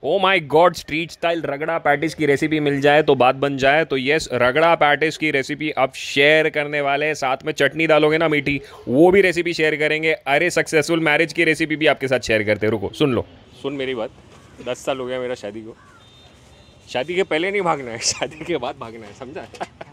O my god, street style ragda pattice की recipe मिल जाए तो बात बन जाए। तो यस, रगड़ा पैटिस की रेसिपी अब शेयर करने वाले हैं। साथ में चटनी डालोगे ना मीठी, वो भी रेसिपी शेयर करेंगे। अरे सक्सेसफुल मैरिज की रेसिपी भी आपके साथ शेयर करते हैं। रुको सुन लो, सुन मेरी बात। 10 साल हो गया मेरा शादी को। शादी के पहले नहीं भागना है, शादी के बाद भागना है, समझा?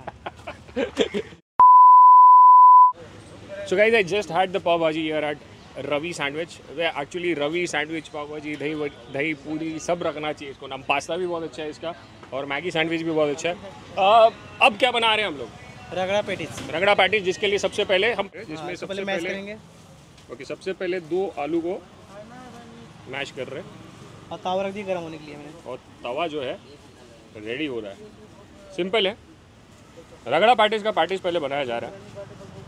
So guys, I just had the pav bhaji here at Ravi sandwich. Actually Ravi sandwich, pav bhaji, दही दही पूरी सब रखना चाहिए इसको नाम। पास्ता भी बहुत अच्छा है इसका, और मैगी सैंडविच भी बहुत अच्छा है। अब क्या बना रहे हैं हम लोग? रगड़ा पेटिस। रगड़ा पैटीज, जिसके लिए सबसे पहले हम सबसे मैश करेंगे। ओके, सबसे पहले 2 आलू को मैश कर रहे हैं, और तावा रख दिया गर्म होने के लिए मैंने। और तवा जो है रेडी हो रहा है। सिंपल है, रगड़ा पैटीज का पैटीज पहले बनाया जा रहा है।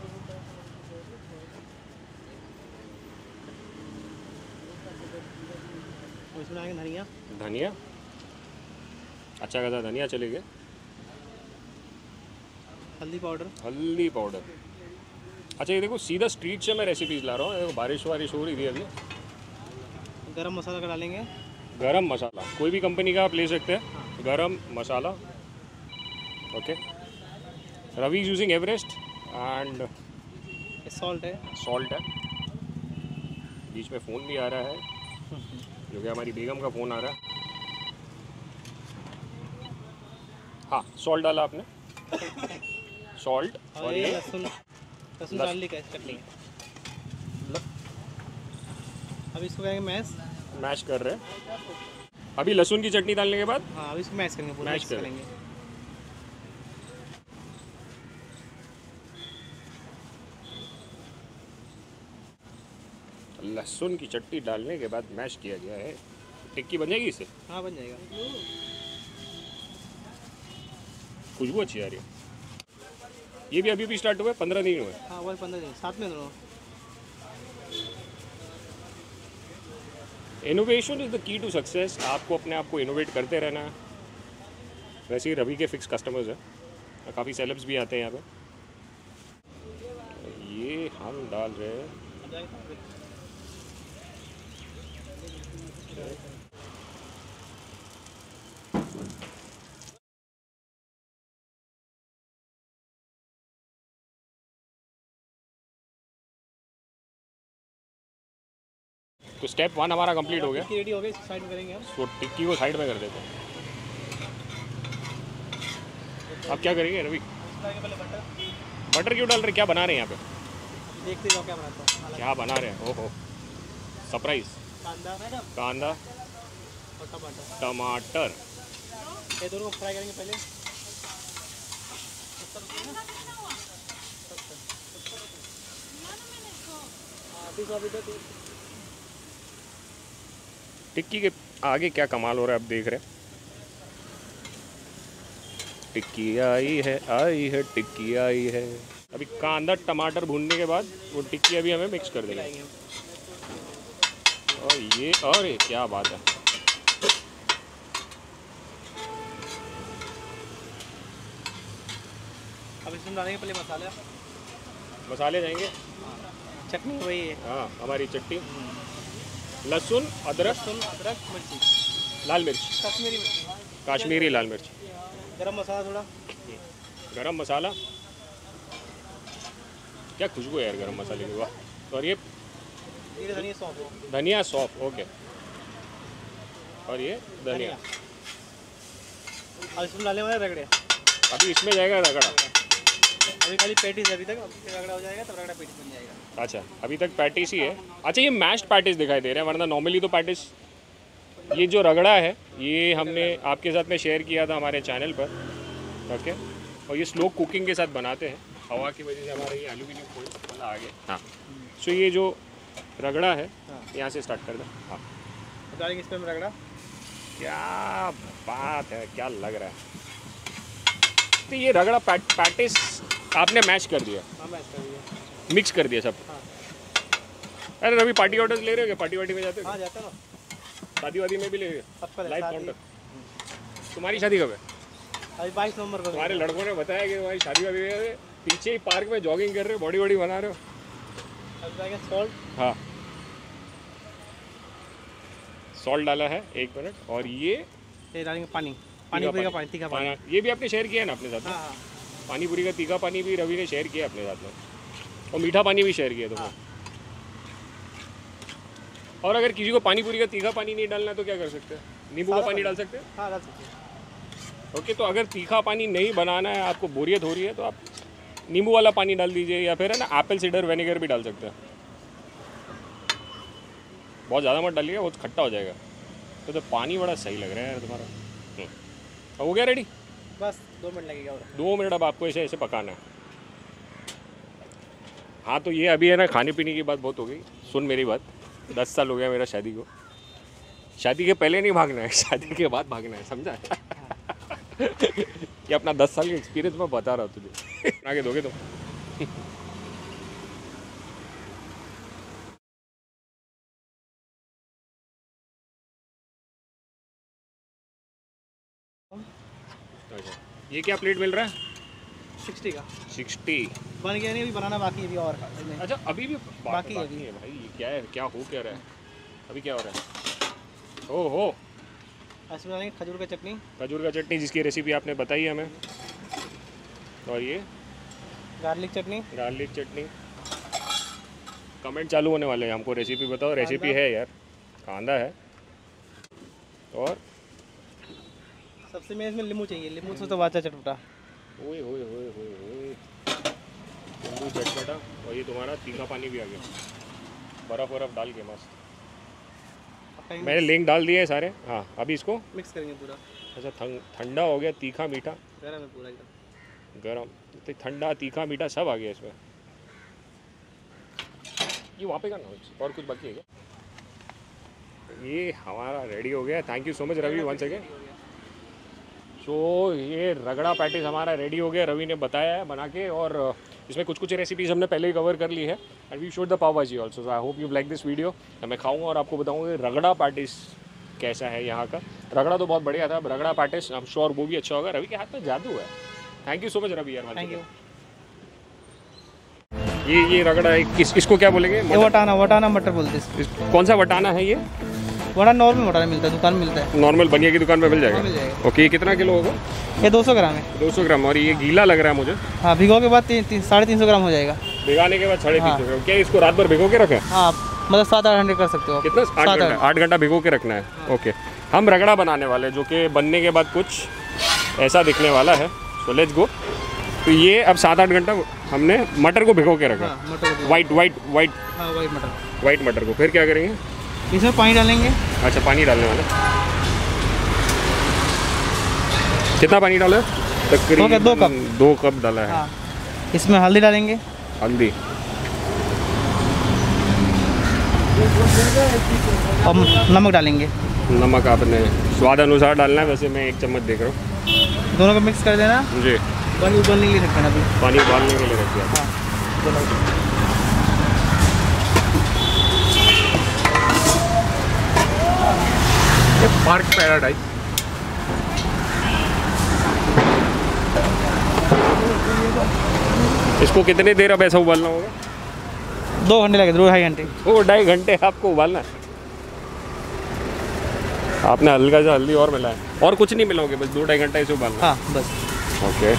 इसमें आएंगे धनिया, धनिया, अच्छा खासा धनिया चलेगा। हल्दी पाउडर। हल्दी पाउडर। अच्छा, ये देखो सीधा स्ट्रीट से मैं रेसिपीज ला रहा हूँ। देखो बारिश वारिश हो रही थी अभी। गरम मसाला का डालेंगे। गरम मसाला कोई भी कंपनी का आप ले सकते हैं। Garam masala, okay. Ravi is using Everest and salt है। सॉल्ट है। बीच में फ़ोन भी आ रहा है, जो कि हमारी बेगम का फ़ोन आ रहा है। हाँ, सॉल्ट डाला आपने, सॉल्ट। और ये लहसुन, लहसुन डालने का चटनी। अब इसको करेंगे मैश कर रहे हैं। अभी लहसुन की चटनी डालने के बाद हाँ, अब इसको मैश करेंगे, पूरा मैश करेंगे। लहसुन की चटनी डालने के बाद मैश किया गया है। टिक्की बन जाएगी इससे? हाँ, बन जाएगा। खुशबू अच्छी आ रही है। ये भी अभी स्टार्ट हुआ है, 15 दिन हुए। हाँ, वही 15 दिन, साथ में दोनों। Innovation is the key to success. आपको अपने आप को इनोवेट करते रहना है। वैसे ही रवि के फिक्स कस्टमर्स हैं, काफ़ी सेलेब्स भी आते हैं यहाँ पे। ये हम डाल रहे हैं तो स्टेप 1 हमारा कंप्लीट हो गया। टिक्की रेडी हो गई, इसको साइड में करेंगे हम। तो टिक्की को साइड में कर देते हैं। अब क्या करेंगे रवि? पहले बटर। बटर क्यों डाल रहे? क्या बना रहे हैं यहाँ पे? देखते जाओ क्या बनाता हूँ। क्या बना रहे हैं? ओहो, सरप्राइज। कांदा कांदा, और टमाटर। टमाटर। ये दोनों को फ्राई करेंगे पहले। टिक्की के आगे क्या कमाल हो रहा है, अब देख रहे हैं। टिक्की आई है टिक्की आई है। अभी कांदा टमाटर भूनने के बाद वो टिक्की अभी हमें मिक्स कर देंगे। और ये क्या बात है। अब इसमें डालेंगे पहले मसाले जाएंगे। चटनी वही है। हाँ, हमारी चटनी, लहसुन, अदरक, मिर्ची, लाल मिर्च, कश्मीरी मिर्ची, काश्मीरी लाल मिर्च, गरम मसाला थोड़ा। गरम मसाला। क्या खुशबू है यार गरम मसाले की, वाह। और ये धनिया सौंफ। धनिया सौंफ, ओके। और ये धनिया। अब इसमें डालने वाले रगड़े। अभी इसमें जाएगा रगड़ा। अभी खाली पेटिस, अभी तक रगड़ा हो जाएगा तब रगड़ा पेटिस बन जाएगा। अच्छा, अभी तक पैटिस ही है। अच्छा, ये मैश्ड पैटिस दिखाई दे रहे हैं, वरना नॉर्मली तो पैटिस। ये जो रगड़ा है ये हमने आपके साथ में शेयर किया था हमारे चैनल पर, ओके। और ये स्लो कुकिंग के साथ बनाते हैं। हवा की वजह से हमारे ये एल्यूमिनियम फोइल वाला आ गया। हाँ, सो ये जो रगड़ा है यहाँ से स्टार्ट कर दो। हाँ, डालेंगे इसमें रगड़ा। क्या बात है, क्या लग रहा है। तो ये रगड़ा पैटिस आपने मैश कर दिया? हाँ, मैश कर दिया, मिक्स कर दिया सब। हाँ। अरे रवि, पार्टी ऑर्डर्स ले रहे हो क्या? पार्टी वार्टी में जाते हो? हाँ, जाता ना। शादी वादी में भी ले रहे हो? सबका लाइव काउंटर। तुम्हारी शादी कब है? अभी 22 नवंबर को। तुम्हारे लड़कों ने बताया कि तुम्हारी शादी वादी है, पीछे ही पार्क में जॉगिंग कर रहे हो, बॉडी वॉडी बना रहे हो। अब जाएगा सॉल्ट। हाँ, सॉल्ट डाला है 1 मिनट। और ये डालेंगे पानी, पानी पूरी का पानी, तीखा पानी। ये भी आपने शेयर किया है ना अपने साथ में? हाँ। पानी पूरी का तीखा पानी भी रवि ने शेयर किया अपने साथ में, और मीठा पानी भी शेयर किया तुमने। और अगर किसी को पानी पूरी का तीखा पानी नहीं डालना तो क्या कर सकते हैं? नींबू का पानी डाल सकते हैं? हाँ, डाल सकते हैं। ओके, तो अगर तीखा पानी नहीं बनाना है, आपको बोरियत हो रही है, तो आप नींबू वाला पानी डाल दीजिए, या फिर है ना एप्पल साइडर विनेगर भी डाल सकते हैं। बहुत ज़्यादा मत डालिएगा, बहुत खट्टा हो जाएगा। तो पानी बड़ा सही लग रहा है यार तुम्हारा। हो गया रेडी? बस 2 मिनट लगेगा और 2 मिनट अब आपको ऐसे ऐसे पकाना है। हाँ, तो ये अभी है ना, खाने पीने की बात बहुत हो गई। सुन मेरी बात, 10 साल हो गया मेरा शादी को। शादी के पहले नहीं भागना है, शादी के बाद भागना है, समझा? ये अपना 10 साल का एक्सपीरियंस मैं बता रहा हूँ तुझे। आगे दोगे तुम? अच्छा, ये क्या प्लेट मिल रहा है? 60 का। 60 बन गया नहीं, अभी बनाना बाकी है अभी और। अच्छा, अभी भी बाकी है भाई। ये क्या है, क्या हो क्या रहा है अभी? क्या हो रहा है? हो इसमें डालेंगे खजूर का चटनी। खजूर का चटनी, जिसकी रेसिपी आपने बताई है हमें। और ये garlic chutney. Garlic chutney. Comment चालू होने वाले हैं, हमको रेसिपी बताओ। रेसिपी है यार, कांदा है। और सबसे मेन इसमें नींबू चाहिए, नींबू से तो बाचा चटपटा। ओए होए होए होए होए, नींबू चटपटा। और ये तुम्हारा तीखा पानी भी आ गया, बर्फ़ वरफ डाल के मस्त। मैंने लिंक डाल दिए सारे। हाँ, अभी इसको मिक्स करेंगे पूरा। अच्छा, ठंडा हो गया, तीखा मीठा। गरम है पूरा एकदम। गरम, तो ठंडा तीखा मीठा सब आ गया इसमें। ये वहाँ पे का ना, और कुछ बाकी है क्या? ये हमारा रेडी हो गया। Thank you so much Ravi, once again. So ये रगड़ा पैटीज हमारा रेडी हो गया, रवि ने बताया है बना के। और इसमें कुछ रेसिपीज़ हमने पहले ही कवर कर ली है। And we showed the pav bhaji also. I hope you like this video. मैं खाऊंगा और आपको बताऊंगा रगड़ा पैटीज कैसा है यहाँ का। रगड़ा तो बहुत बढ़िया था, रगड़ा पैटीज आई एम श्योर वो भी अच्छा होगा। रवि के हाथ में जादू है। Thank you so much Ravi यार। Thank you. ये रगड़ा है, इसको क्या बोलेंगे? वटाना मटर बोलते हैं। कौन सा वटाना है ये? वड़ा नॉर्मल वटाना मिलता है, दुकान में मिलता है। नॉर्मल बनिया की दुकान में मिल जाएगा? मिल जाएगा। ओके, ये कितना किलो होगा? ये 200 ग्राम है। 200 ग्राम। और ये गीला लग रहा है मुझे। हाँ, भिगो के बाद 350 ग्राम हो जाएगा। भिगाने के बाद 350 ग्राम। क्या इसको रात भर भिगो के रखें? हाँ, मतलब 7-8 घंटे कर सकते हो। कितना? 8 घंटा भिगो के रखना है। ओके, हम रगड़ा बनाने वाले हैं, जो कि बनने के बाद कुछ ऐसा दिखने वाला है। So let's go. तो ये अब 7-8 घंटा हमने मटर को भिगो के रखा। वाइट वाइट मटर को। फिर क्या करेंगे? इसमें पानी डालेंगे। अच्छा, पानी डालने वाला। कितना पानी डाला है? तकरीबन 2 कप डाला है। हाँ। इसमें हल्दी डालेंगे। हल्दी और नमक डालेंगे। नमक आपने स्वाद अनुसार डालना है। वैसे मैं 1 चम्मच देख रहा हूँ। दोनों को मिक्स कर देना जी। पानी उबलने के लिए रखना अभी। पानी उबालने के लिए रख दिया। हाँ, पार्क पैराडाइज। इसको कितनी देर अब ऐसा उबालना होगा? 2 घंटे लगे, 2-2.5 घंटे। 2-2.5 घंटे आपको उबालना है। आपने हल्का सा हल्दी और मिलाया, और कुछ नहीं मिलाओगे? बस 2-2.5 घंटा इसे उबालना। हाँ, बस। ओके।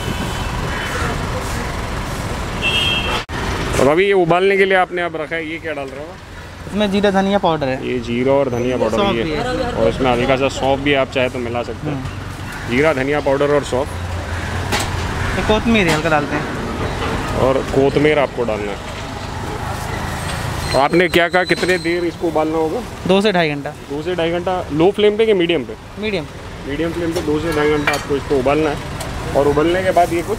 और अभी ये उबालने के लिए आपने अब रखा है, ये क्या डाल रहे हो? इसमें जीरा धनिया पाउडर है। ये जीरा और धनिया पाउडर ये है। और इसमें हल्का सा सौंफ भी आप चाहे तो मिला सकते हैं। जीरा, धनिया पाउडर और सौंफ। कोतमीर हल्का डालते हैं। और कोतमीर आपको डालना है। तो आपने क्या कहा, कितने देर इसको उबालना होगा? 2 से 2.5 घंटा। 2 से 2.5 घंटा। लो फ्लेम पे कि मीडियम पे? मीडियम फ्लेम पे 2 से 2.5 घंटा आपको इसको उबालना है। और उबलने के बाद ये कुछ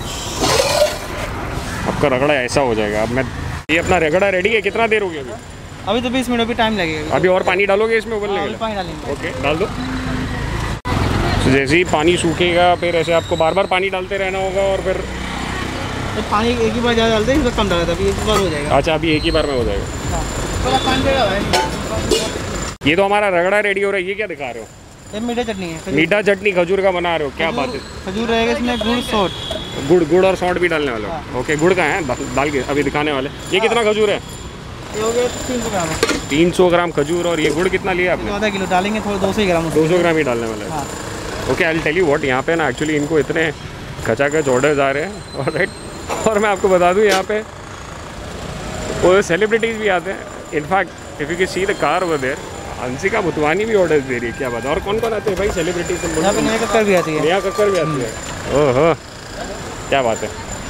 आपका रगड़ा ऐसा हो जाएगा। अब मैं ये अपना रगड़ा रेडी है। कितना देर हो गया अभी? अभी तो 20 मिनट अभी टाइम लगेगा। अभी और पानी डालोगे इसमें उबलने के लिए? पानी डालेंगे। ओके, डाल दो। तो जैसे ही पानी सूखेगा फिर ऐसे आपको बार बार पानी डालते रहना होगा। और फिर तो पानी एक ही बार ज़्यादा डालते हैं, इसमें कम डाला था, अभी एक बार हो जाएगा। अच्छा, अभी एक ही बार में हो जाएगा। थोड़ा पानी देगा भाई। ये तो हमारा रगड़ा रेडी हो रहा है। ये क्या दिखा रहे हो? ये मीठा चटनी है। मीठा चटनी खजूर का बना रहे हो? क्या बात है। खजूर रहेगा इसमें, गुड़ सौंठ। गुड़ और सौंठ भी डालने वाले हो? ओके, गुड़ का है डाल के अभी दिखाने वाले। ये कितना खजूर है? ये हो गया 300 ग्राम है। 300 ग्राम खजूर। और ये गुड़ कितना लिया आपने? आधा किलो डालेंगे, थोड़ा 200 ही ग्राम। 200 ग्राम ही डालने वाला है। हाँ। Okay, I will tell you what, यहाँ पे ना एक्चुअली इनको इतने खचाखच ऑर्डर्स आ रहे हैं। और राइट, और मैं आपको बता दूँ यहाँ पे वो सेलिब्रिटीज़ भी आते हैं। In fact if you can see the car over there, Hansika Motwani भी ऑर्डर्स दे रही है। क्या बात है। और कौन कौन आते हैं भाई सेलिब्रिटी से? यहाँ पे नया कक्कर भी आती है। नया कक्कर भी आती है। ओहो, क्या बात है।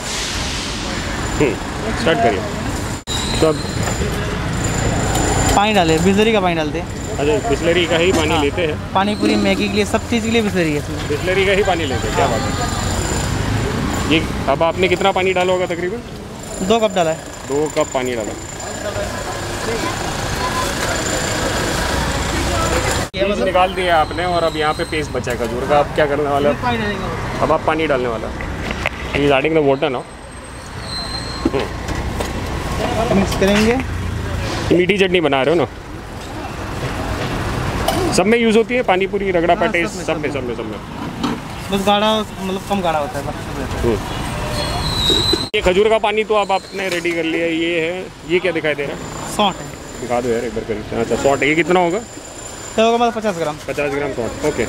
स्टार्ट करिए। सब पानी डाले, बिस्लरी का पानी डालते हैं। अच्छा, बिस्लरी का ही पानी लेते हैं? पानी पूरी मैगी के लिए, सब चीज़ के लिए बिस्लरी है इसमें। बिस्लरी का ही पानी लेते हैं। क्या बात है। ये अब आपने कितना पानी डाला होगा तकरीबन? 2 कप डाला है। 2 कप पानी डाला। बीज निकाल दिया आपने और अब यहाँ पे पेस्ट बचा है खजूर का। अब क्या करने वाला है? पानी डालेंगे। अब आप पानी डालने वाला है। He is adding the water now. Mix करेंगे। मीठी चटनी बना रहे हो ना? सब में यूज़ होती है पानी पूरी, रगड़ा पैटीज? सब में। बस गाढ़ा, मतलब कम गाढ़ा होता है बस। ये खजूर का पानी तो अब आपने रेडी कर लिया। ये है, ये क्या दिखाई दे रहा है? सौंठ है। दिखा दो यार एक बार करीब। अच्छा, सॉल्ट ये कितना होगा? तो होगा मतलब 50 gram. 50 gram salt. Okay.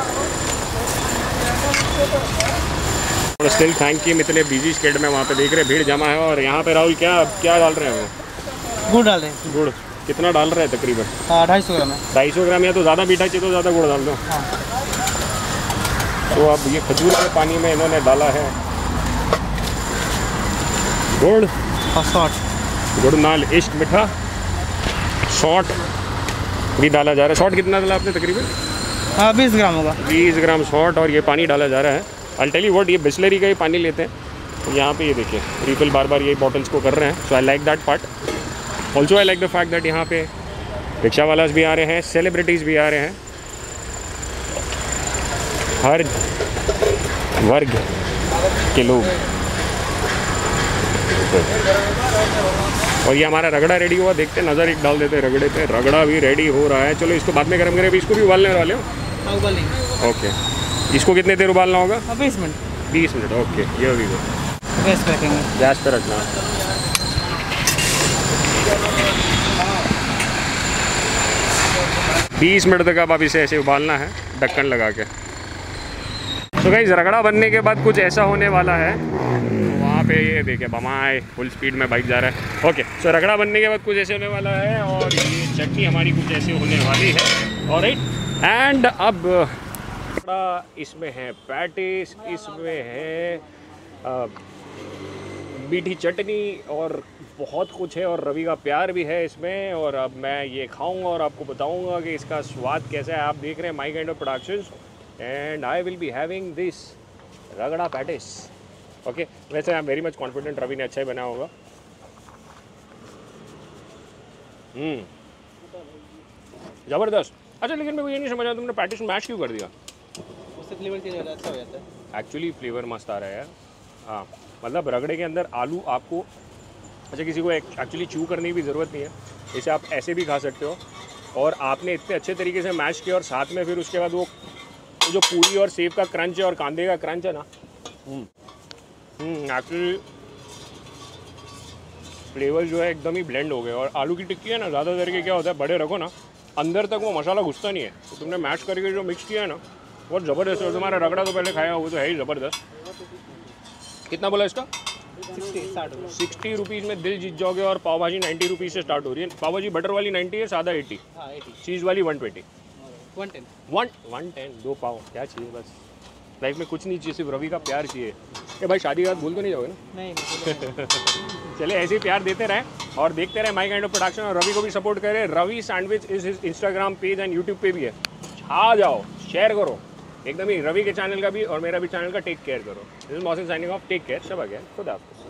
Still thank you, इतने बिजी स्केड में वहाँ पे देख रहे भीड़ जमा है। और यहाँ पे राहुल क्या डाल रहे हैं वो? गुड़ डाल रहे हैं। गुड़ कितना डाल रहे हैं तकरीबन? 250 ग्राम है। 250 ग्राम। या तो ज़्यादा मीठा चाहिए तो ज़्यादा गुड़ डाल दो। हाँ। तो अब ये खजूर के पानी में इन्होंने डाला है गुड़ और सॉल्ट। गुड़ नाल इश्क मीठा। सॉल्ट भी डाला जा रहा है। सॉल्ट कितना डाला आपने तकरीबन? 20 ग्राम होगा। 20 ग्राम सॉल्ट। और ये पानी डाला जा रहा है। आई टेल यू व्हाट, ये बिस्लरी का ही पानी लेते हैं। तो यहाँ पे ये देखिए रिफिल बार बार ये बॉटल्स को कर रहे हैं। So I like that part. Also I like the fact that यहाँ पे रिक्शा वालास भी आ रहे हैं, सेलिब्रिटीज़ भी आ रहे हैं, हर वर्ग के लोग। और ये हमारा रगड़ा रेडी हुआ, देखते नज़र एक डाल देते हैं रगड़े पे। रगड़ा भी रेडी हो रहा है। चलो इसको बाद में गर्म करें, अभी इसको भी उबालने वाले हो? उबालेंगे। ओके। इसको कितने देर उबालना होगा? 20 मिनट। 20 मिनट। ओके, ये भी गैस पे रखेंगे। गैस पे रखना। 20 मिनट तक अब इसे ऐसे उबालना है ढक्कन लगा के। तो गाइस रगड़ा बनने के बाद कुछ ऐसा होने वाला है। वहाँ पे ये देखिए बमाए फुल स्पीड में बाइक जा रहा है। ओके, सो रगड़ा बनने के बाद कुछ ऐसे होने वाला है। और ये चटनी हमारी कुछ ऐसे होने वाली है। और राइट, एंड अब इसमें है पैटिस, इसमें है मीठी चटनी और बहुत कुछ है। और रवि का प्यार भी है इसमें। और अब मैं ये खाऊंगा और आपको बताऊंगा कि इसका स्वाद कैसा है। आप देख रहे हैं my kind of productions and I will be having this ragda pattice. Okay, वैसे I am very much confident Ravi ने अच्छा ही बनाया होगा। ज़बरदस्त। अच्छा, लेकिन मैं ये नहीं समझा तुमने पैटिस मैश क्यों कर दिया? उससे फ्लेवर चेंज अच्छा हो जाता है। एक्चुअली फ्लेवर मस्त आ रहा है यार। हाँ, मतलब रगड़े के अंदर आलू आपको, अच्छा किसी को एक्चुअली च्यू करने की भी ज़रूरत नहीं है। इसे आप ऐसे भी खा सकते हो। और आपने इतने अच्छे तरीके से मैश किया और साथ में फिर उसके बाद वो जो पूरी और सेब का क्रंच है और कांदे का क्रंच है ना, एक्चुअली फ्लेवर जो है एकदम ही ब्लेंड हो गए। और आलू की टिक्की है ना, ज़्यादा देर के क्या होता है, बड़े रखो ना अंदर तक वो मसाला घुसता नहीं है। तो तुमने मैश करके जो मिक्स किया है ना, बहुत ज़बरदस्त है। तुम्हारा रगड़ा तो पहले खाया वो तो है ही ज़बरदस्त। कितना बोला इसका? 60 रुपीज़ में दिल जीत जाओगे। और पाव भाजी 90 रुपीज़ से स्टार्ट हो रही है। पाव भाजी बटर वाली 90 है, सादा 80, चीज़ वाली 120, 110। 2 पाव क्या चाहिए? बस लाइफ में कुछ नहीं चाहिए, सिर्फ रवि का प्यार चाहिए। ये भाई शादी का भूल तो नहीं जाओगे ना? नहीं। चले ऐसे ही प्यार देते रहें और देखते रहें माई काइंड ऑफ प्रोडक्शन। और रवि को भी सपोर्ट करें। रवि सैंडविच इस इंस्टाग्राम पेज एंड यूट्यूब पे भी है। आ जाओ, शेयर करो एकदम ही। रवि के चैनल का भी और मेरा भी चैनल का टेक केयर करो। This is Mausam signing off. Take care. सब आ गया। खुदा हाफिज़।